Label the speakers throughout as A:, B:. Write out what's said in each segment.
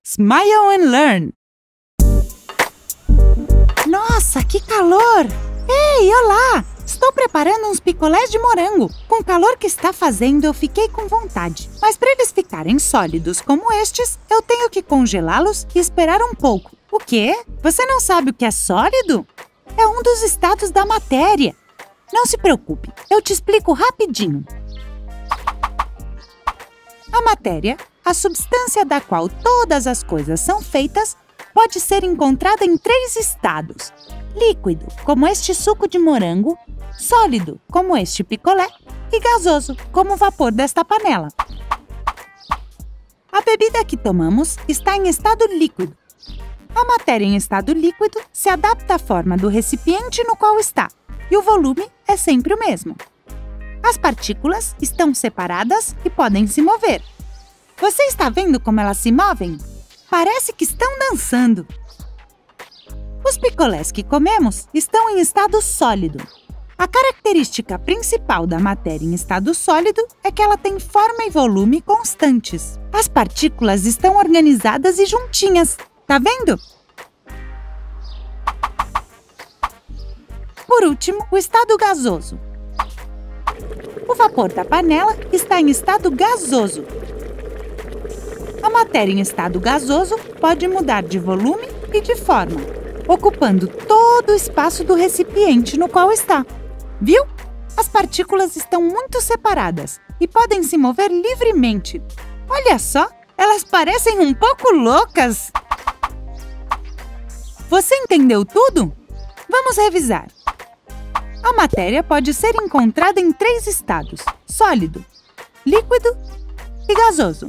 A: Smile and Learn! Nossa, que calor! Ei, olá! Estou preparando uns picolés de morango. Com o calor que está fazendo, eu fiquei com vontade. Mas para eles ficarem sólidos como estes, eu tenho que congelá-los e esperar um pouco. O quê? Você não sabe o que é sólido? É um dos estados da matéria. Não se preocupe, eu te explico rapidinho. A matéria, a substância da qual todas as coisas são feitas, pode ser encontrada em 3 estados: líquido, como este suco de morango, sólido, como este picolé, e gasoso, como o vapor desta panela. A bebida que tomamos está em estado líquido. A matéria em estado líquido se adapta à forma do recipiente no qual está, e o volume é sempre o mesmo. As partículas estão separadas e podem se mover. Você está vendo como elas se movem? Parece que estão dançando. Os picolés que comemos estão em estado sólido. A característica principal da matéria em estado sólido é que ela tem forma e volume constantes. As partículas estão organizadas e juntinhas. Tá vendo? Por último, o estado gasoso. O vapor da panela está em estado gasoso. A matéria em estado gasoso pode mudar de volume e de forma, ocupando todo o espaço do recipiente no qual está. Viu? As partículas estão muito separadas e podem se mover livremente. Olha só, elas parecem um pouco loucas! Você entendeu tudo? Vamos revisar. A matéria pode ser encontrada em 3 estados: sólido, líquido e gasoso.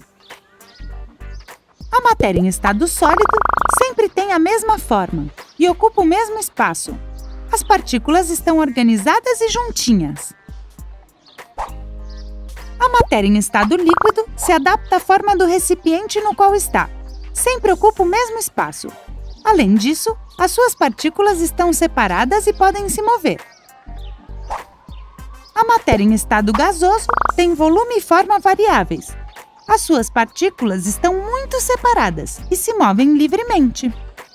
A: A matéria em estado sólido sempre tem a mesma forma e ocupa o mesmo espaço. As partículas estão organizadas e juntinhas. A matéria em estado líquido se adapta à forma do recipiente no qual está. Sempre ocupa o mesmo espaço. Além disso, as suas partículas estão separadas e podem se mover. A matéria em estado gasoso tem volume e forma variáveis. As suas partículas estão muito separadas e se movem livremente.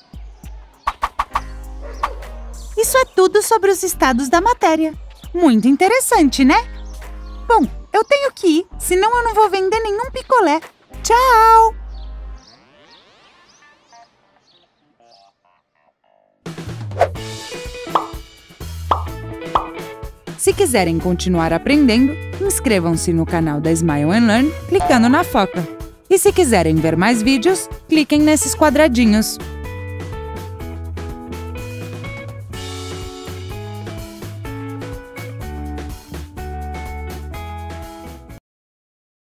A: Isso é tudo sobre os estados da matéria. Muito interessante, né? Bom, eu tenho que ir, senão eu não vou vender nenhum picolé. Tchau! Se quiserem continuar aprendendo, inscrevam-se no canal da Smile and Learn clicando na foca. E se quiserem ver mais vídeos, cliquem nesses quadradinhos.